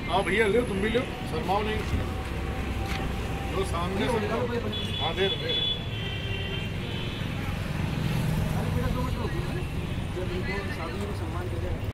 हाँ भैया ले, तुम भी लो, शर्माओ नहीं। जो सामने से, हाँ दे रहे।